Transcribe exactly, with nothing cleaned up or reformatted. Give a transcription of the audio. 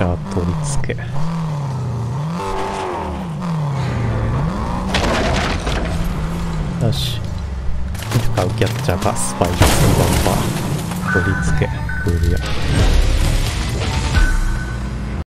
チャー取り付け。よし。ミルカウキャッチャーがスパイクバンバー取り付けクリア。